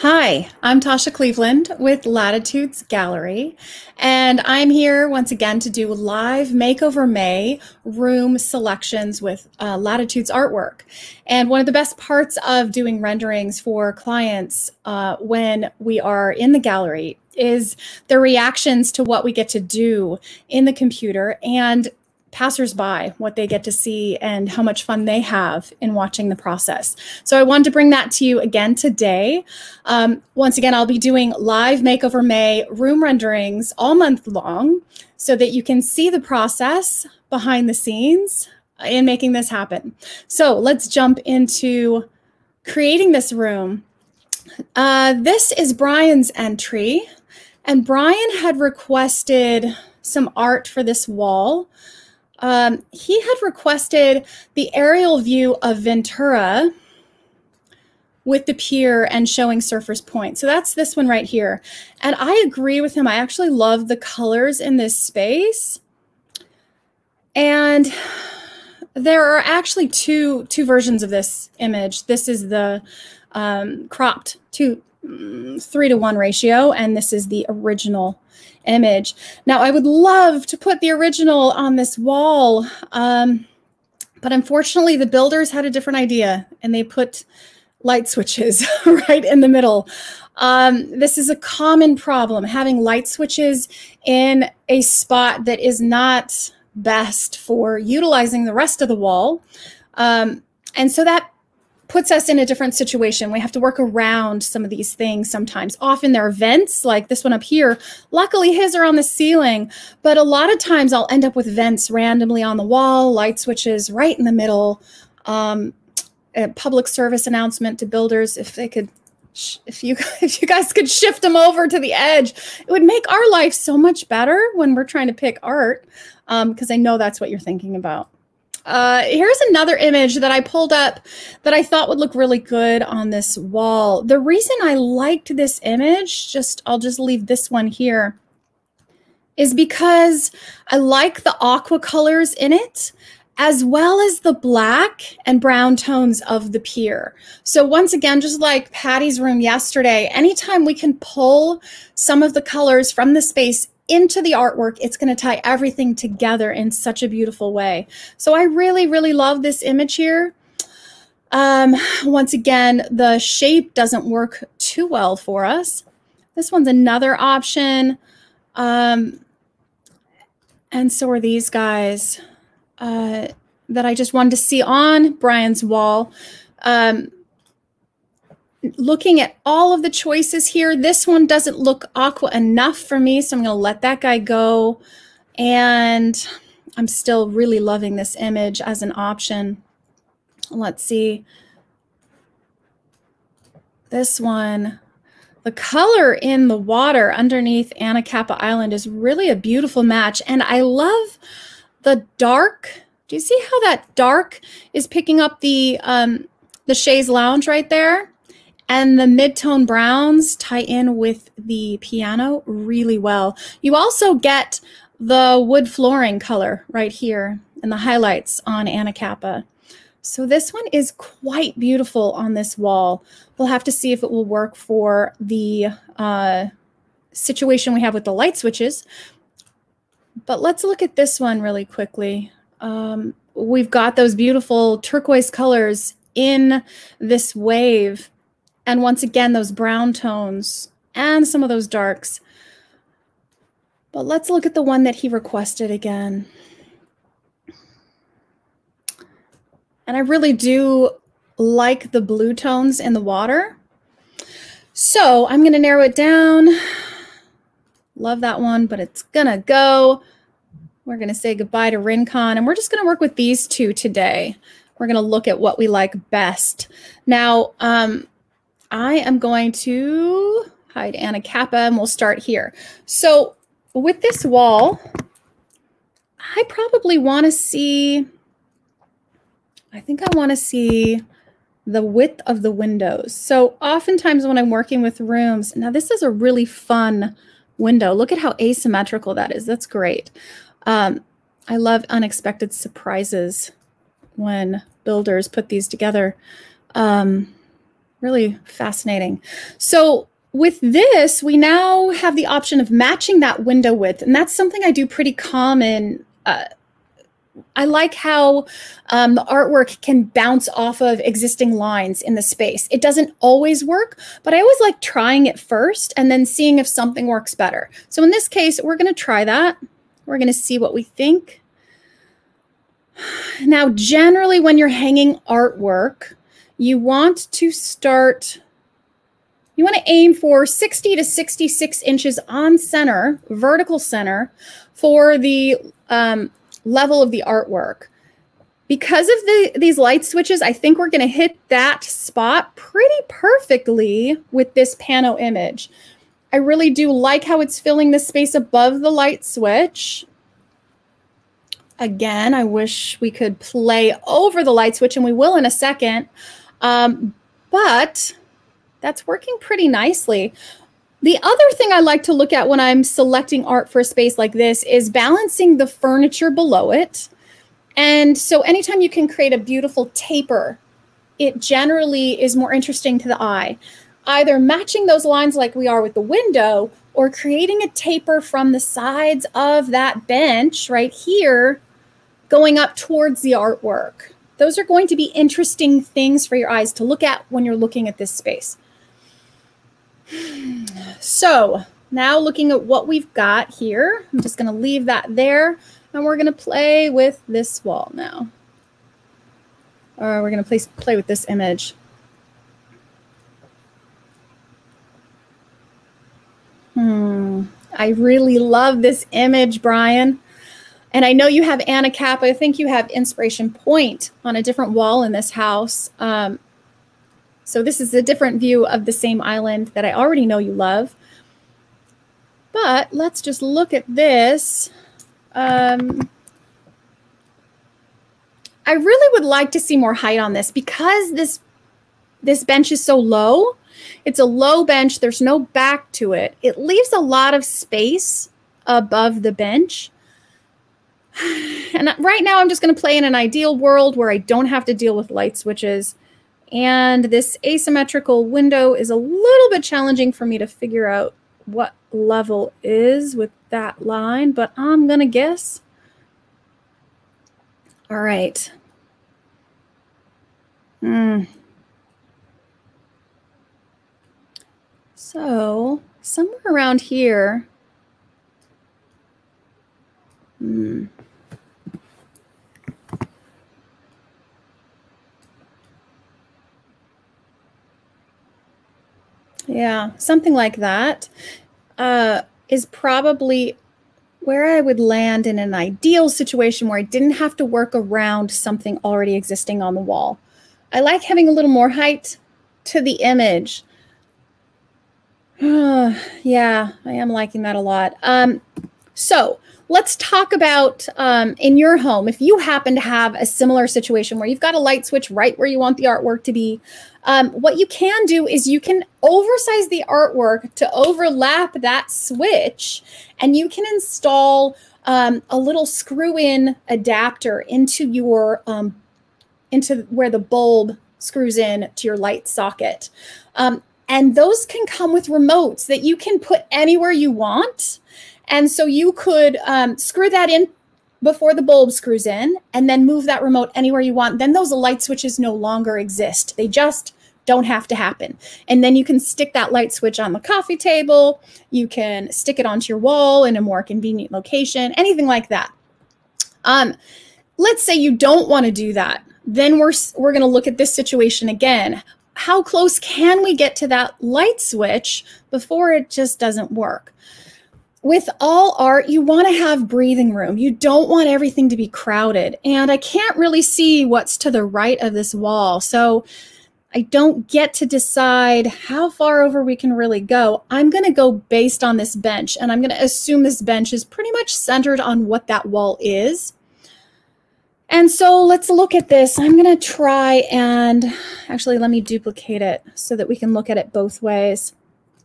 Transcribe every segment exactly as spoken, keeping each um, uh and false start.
Hi, I'm Tasha Cleveland with Latitudes Gallery, and I'm here once again to do live Makeover May room selections with uh, Latitudes artwork. And one of the best parts of doing renderings for clients uh, when we are in the gallery is the reactions to what we get to do in the computer and passersby, what they get to see and how much fun they have in watching the process. So I wanted to bring that to you again today. Um, once again, I'll be doing live Makeover May room renderings all month long so that you can see the process behind the scenes in making this happen. So let's jump into creating this room. Uh, this is Brian's entry, and Brian had requested some art for this wall. Um, he had requested the aerial view of Ventura with the pier and showing Surfers Point. So that's this one right here. And I agree with him. I actually love the colors in this space. And there are actually two, two versions of this image. This is the um, cropped two, three to one ratio, and this is the original image. Now, I would love to put the original on this wall, um, but unfortunately the builders had a different idea and they put light switches right in the middle. Um, this is a common problem, having light switches in a spot that is not best for utilizing the rest of the wall. Um, and so that puts us in a different situation. We have to work around some of these things sometimes. Often there are vents like this one up here. Luckily his are on the ceiling, but a lot of times I'll end up with vents randomly on the wall, light switches right in the middle. Um, a public service announcement to builders, if they could, if you, if you guys could shift them over to the edge, it would make our life so much better when we're trying to pick art, because um, I know that's what you're thinking about. Uh, here's another image that I pulled up that I thought would look really good on this wall. The reason I liked this image, just I'll just leave this one here, is because I like the aqua colors in it, as well as the black and brown tones of the pier. So once again, just like Patty's room yesterday, anytime we can pull some of the colors from the space into the artwork, it's going to tie everything together in such a beautiful way. So I really, really love this image here. Um, once again, the shape doesn't work too well for us. This one's another option. Um, and so are these guys uh, that I just wanted to see on Brian's wall. Um, Looking at all of the choices here, this one doesn't look aqua enough for me, so I'm going to let that guy go. And I'm still really loving this image as an option. Let's see. This one, the color in the water underneath Anacapa Island is really a beautiful match. And I love the dark. Do you see how that dark is picking up the, um, the chaise lounge right there? And the mid-tone browns tie in with the piano really well. You also get the wood flooring color right here and the highlights on Anacapa. So this one is quite beautiful on this wall. We'll have to see if it will work for the uh, situation we have with the light switches. But let's look at this one really quickly. Um, we've got those beautiful turquoise colors in this wave. And once again, those brown tones and some of those darks. But let's look at the one that he requested again. And I really do like the blue tones in the water. So I'm going to narrow it down. Love that one, but it's going to go. We're going to say goodbye to Rincon, and we're just going to work with these two today. We're going to look at what we like best. Now, um, I am going to hide Anacapa and we'll start here. So with this wall, I probably want to see, I think I want to see the width of the windows. So oftentimes when I'm working with rooms, now this is a really fun window. Look at how asymmetrical that is. That's great. Um, I love unexpected surprises when builders put these together. Um, Really fascinating. So with this, we now have the option of matching that window width, and that's something I do pretty common. Uh, I like how um, the artwork can bounce off of existing lines in the space. It doesn't always work, but I always like trying it first and then seeing if something works better. So in this case, we're going to try that. We're going to see what we think. Now, generally, when you're hanging artwork, you want to start, you want to aim for sixty to sixty-six inches on center, vertical center, for the um, level of the artwork. Because of the these light switches, I think we're going to hit that spot pretty perfectly with this pano image. I really do like how it's filling the space above the light switch. Again, I wish we could play over the light switch, and we will in a second. Um, but that's working pretty nicely. The other thing I like to look at when I'm selecting art for a space like this is balancing the furniture below it. And so anytime you can create a beautiful taper, it generally is more interesting to the eye. Either matching those lines like we are with the window, or creating a taper from the sides of that bench right here, going up towards the artwork. Those are going to be interesting things for your eyes to look at when you're looking at this space. So now looking at what we've got here, I'm just going to leave that there, and we're going to play with this wall now. Or we're going to play, play with this image. Hmm. I really love this image, Brian. And I know you have Anacapa. I think you have Inspiration Point on a different wall in this house. Um, so this is a different view of the same island that I already know you love. But let's just look at this. Um, I really would like to see more height on this because this, this bench is so low. It's a low bench. There's no back to it. It leaves a lot of space above the bench. And right now I'm just going to play in an ideal world where I don't have to deal with light switches. And this asymmetrical window is a little bit challenging for me to figure out what level is with that line, but I'm going to guess. All right. Hmm. So somewhere around here. Hmm. Yeah, something like that uh, is probably where I would land in an ideal situation where I didn't have to work around something already existing on the wall. I like having a little more height to the image. Yeah, I am liking that a lot. Um, so let's talk about um, in your home, if you happen to have a similar situation where you've got a light switch right where you want the artwork to be, um, what you can do is you can oversize the artwork to overlap that switch, and you can install um, a little screw-in adapter into your um, into where the bulb screws in to your light socket. Um, and those can come with remotes that you can put anywhere you want. And so you could um, screw that in before the bulb screws in and then move that remote anywhere you want. Then those light switches no longer exist. They just don't have to happen. And then you can stick that light switch on the coffee table. You can stick it onto your wall in a more convenient location, anything like that. Um, let's say you don't want to do that. Then we're, we're going to look at this situation again. How close can we get to that light switch before it just doesn't work? With all art, you want to have breathing room. You don't want everything to be crowded. And I can't really see what's to the right of this wall. So I don't get to decide how far over we can really go. I'm going to go based on this bench. And I'm going to assume this bench is pretty much centered on what that wall is. And so let's look at this. I'm going to try and actually let me duplicate it so that we can look at it both ways.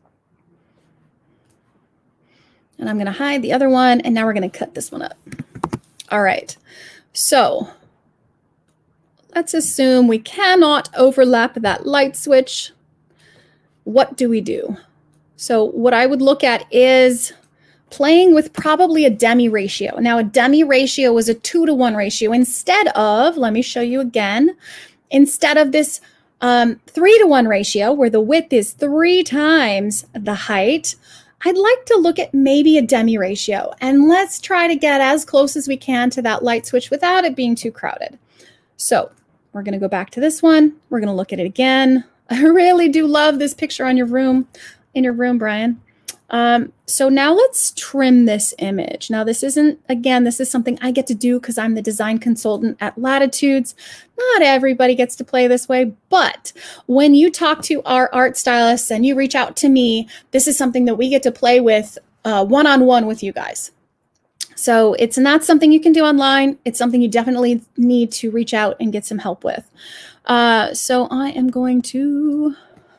And I'm going to hide the other one, and now we're going to cut this one up. All right, so let's assume we cannot overlap that light switch what do we do? So what I would look at is playing with probably a demi ratio. Now a demi ratio is a two to one ratio instead of, let me show you again, instead of this um, three to one ratio where the width is three times the height, I'd like to look at maybe a demi ratio, and let's try to get as close as we can to that light switch without it being too crowded. So we're going to go back to this one. We're going to look at it again. I really do love this picture on your room, in your room, Brian. Um, so now let's trim this image. Now this isn't, again, this is something I get to do because I'm the design consultant at Latitudes. Not everybody gets to play this way, but when you talk to our art stylists and you reach out to me, this is something that we get to play with uh, one-on-one with you guys. So it's not something you can do online. It's something you definitely need to reach out and get some help with. Uh, so I am going to,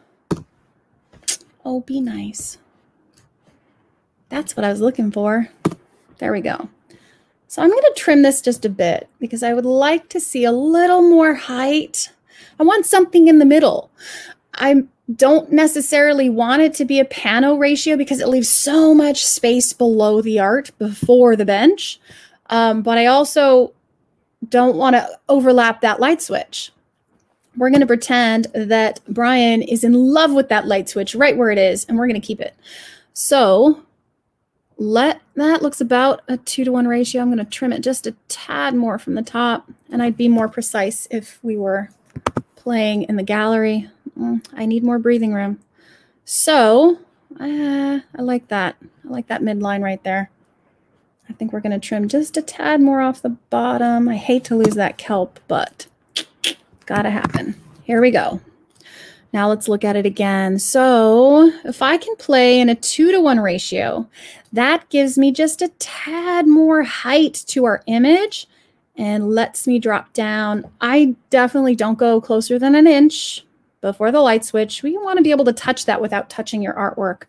oh, be nice. That's what I was looking for. There we go. So I'm going to trim this just a bit because I would like to see a little more height. I want something in the middle. I don't necessarily want it to be a pano ratio because it leaves so much space below the art before the bench. Um, but I also don't want to overlap that light switch. We're going to pretend that Brian is in love with that light switch right where it is, and we're going to keep it. So let that looks about a two to one ratio. I'm going to trim it just a tad more from the top, and I'd be more precise if we were playing in the gallery. Mm, I need more breathing room. So uh, I like that. I like that midline right there. I think we're going to trim just a tad more off the bottom. I hate to lose that kelp, but gotta happen. Here we go. Now let's look at it again. So if I can play in a two to one ratio, that gives me just a tad more height to our image and lets me drop down. I definitely don't go closer than an inch before the light switch. We want to be able to touch that without touching your artwork.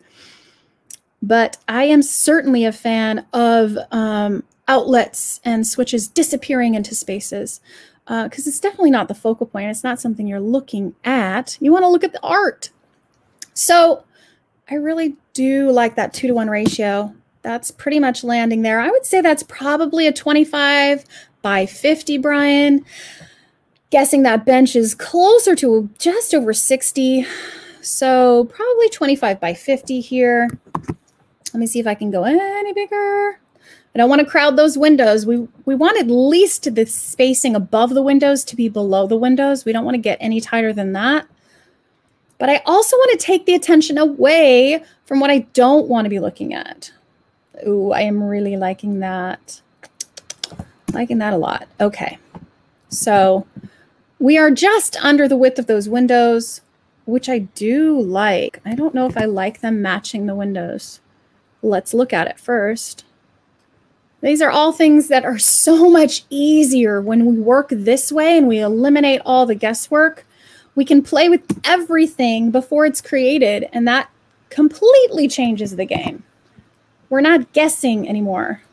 But I am certainly a fan of um, outlets and switches disappearing into spaces. Because uh, it's definitely not the focal point. It's not something you're looking at. You want to look at the art. So I really do like that two to one ratio. That's pretty much landing there. I would say that's probably a twenty-five by fifty, Brian. Guessing that bench is closer to just over sixty. So probably twenty-five by fifty here. Let me see if I can go any bigger. I don't want to crowd those windows. We, we want at least the spacing above the windows to be below the windows. We don't want to get any tighter than that. But I also want to take the attention away from what I don't want to be looking at. Ooh, I am really liking that. Liking that a lot. Okay. So we are just under the width of those windows, which I do like. I don't know if I like them matching the windows. Let's look at it first. These are all things that are so much easier when we work this way and we eliminate all the guesswork. We can play with everything before it's created, and that completely changes the game. We're not guessing anymore.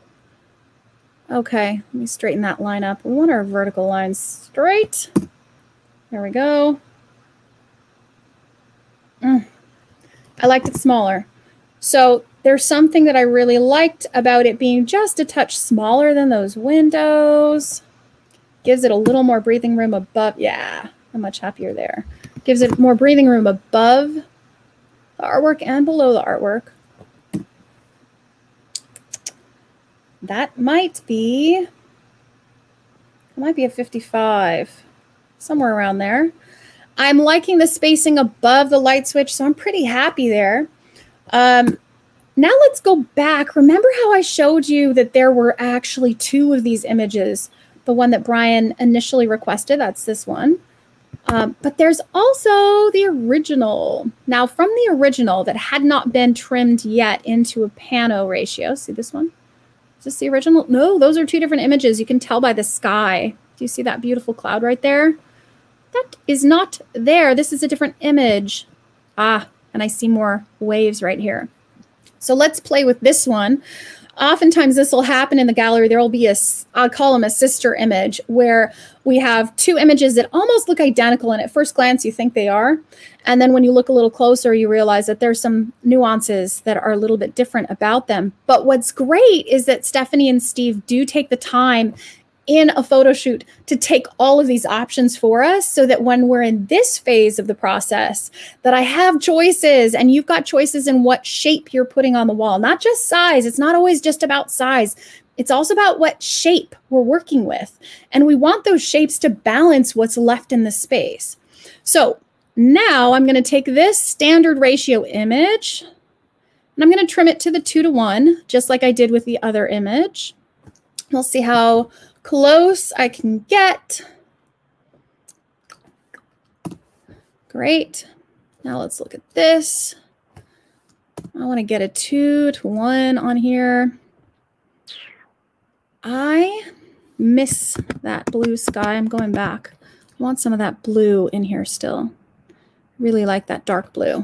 Okay, let me straighten that line up. We want our vertical lines straight. There we go. Mm. I liked it smaller. So there's something that I really liked about it being just a touch smaller than those windows. Gives it a little more breathing room above. Yeah, I'm much happier there. Gives it more breathing room above the artwork and below the artwork. That might be, it might be a fifty-five, somewhere around there. I'm liking the spacing above the light switch, so I'm pretty happy there. Um, Now let's go back. Remember how I showed you that there were actually two of these images? The one that Brian initially requested, that's this one. Um, but there's also the original. Now from the original that had not been trimmed yet into a pano ratio. See this one? Is this the original? No, those are two different images. You can tell by the sky. Do you see that beautiful cloud right there? That is not there. This is a different image. Ah, and I see more waves right here. So let's play with this one. oftentimes this will happen in the gallery. There will be a, I'll call them a sister image, where we have two images that almost look identical, and at first glance you think they are. And then when you look a little closer, you realize that there's some nuances that are a little bit different about them. But what's great is that Stephanie and Steve do take the time in a photo shoot to take all of these options for us, so that when we're in this phase of the process, that I have choices, and you've got choices in what shape you're putting on the wall, not just size. It's not always just about size. It's also about what shape we're working with. And we want those shapes to balance what's left in the space. So now I'm going to take this standard ratio image, and I'm going to trim it to the two to one, just like I did with the other image. We'll see how close I can get. Great. Now let's look at this. I want to get a two to one on here. I miss that blue sky. I'm going back. I want some of that blue in here still. Really like that dark blue.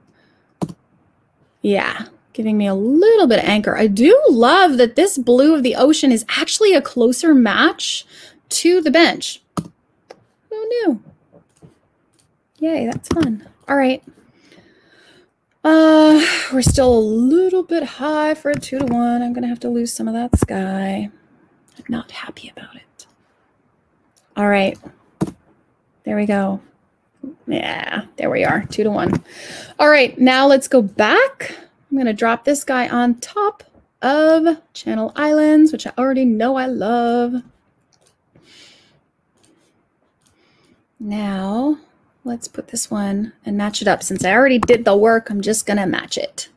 Yeah, giving me a little bit of anchor. I do love that this blue of the ocean is actually a closer match to the bench. Who knew? Yay, that's fun. All right. Uh, we're still a little bit high for a two to one. I'm going to have to lose some of that sky. I'm not happy about it. All right. There we go. Yeah, there we are. Two to one. All right. Now let's go back. I'm going to drop this guy on top of Channel Islands, which I already know I love. Now, let's put this one and match it up. Since I already did the work, I'm just going to match it.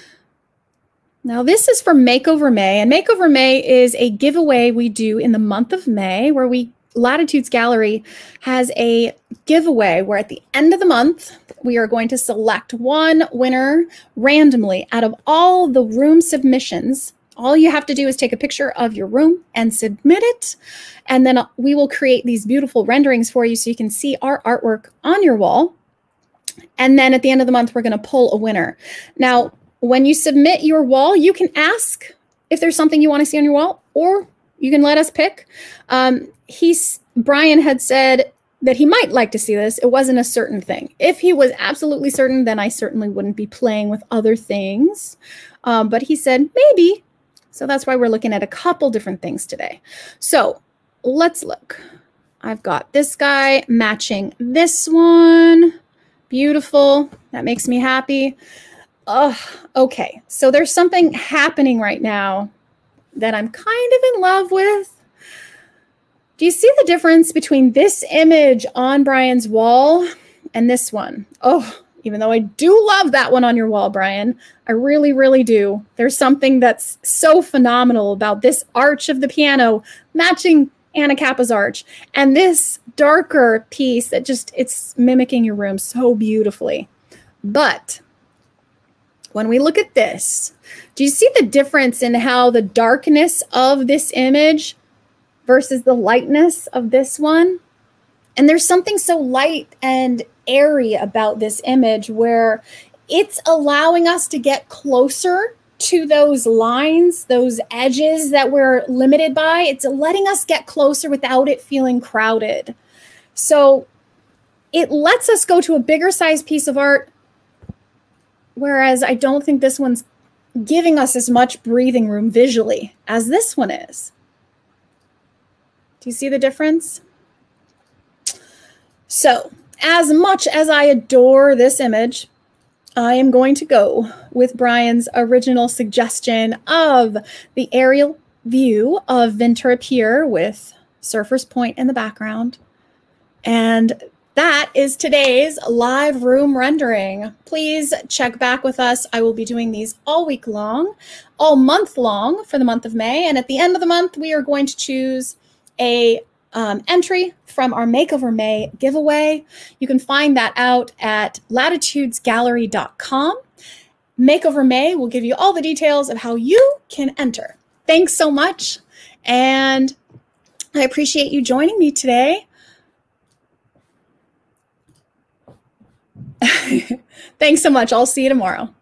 Now, this is for Makeover May, and Makeover May is a giveaway we do in the month of May, where we Latitudes Gallery has a giveaway where at the end of the month, we are going to select one winner randomly out of all the room submissions. All you have to do is take a picture of your room and submit it. And then we will create these beautiful renderings for you so you can see our artwork on your wall. And then at the end of the month, we're going to pull a winner. Now, when you submit your wall, you can ask if there's something you want to see on your wall, or you can let us pick. Um, he's, Brian had said that he might like to see this. It wasn't a certain thing. If he was absolutely certain, then I certainly wouldn't be playing with other things. Um, but he said maybe. So that's why we're looking at a couple different things today. So let's look. I've got this guy matching this one. Beautiful. That makes me happy. Oh, okay. So there's something happening right now that I'm kind of in love with. Do you see the difference between this image on Brian's wall and this one? Oh, even though I do love that one on your wall, Brian, I really, really do. There's something that's so phenomenal about this arch of the piano matching Anna Kappa's arch, and this darker piece that just, it's mimicking your room so beautifully. But when we look at this, do you see the difference in how the darkness of this image versus the lightness of this one? And there's something so light and airy about this image where it's allowing us to get closer to those lines, those edges that we're limited by. It's letting us get closer without it feeling crowded. So it lets us go to a bigger size piece of art, whereas I don't think this one's giving us as much breathing room visually as this one is. Do you see the difference? So, as much as I adore this image, I am going to go with Brian's original suggestion of the aerial view of Ventura Pier with Surfer's Point in the background. And that is today's live room rendering. Please check back with us. I will be doing these all week long, all month long for the month of May. And at the end of the month, we are going to choose a um, entry from our Makeover May giveaway. You can find that out at latitudes gallery dot com. Makeover May will give you all the details of how you can enter. Thanks so much. And I appreciate you joining me today. Thanks so much. I'll see you tomorrow.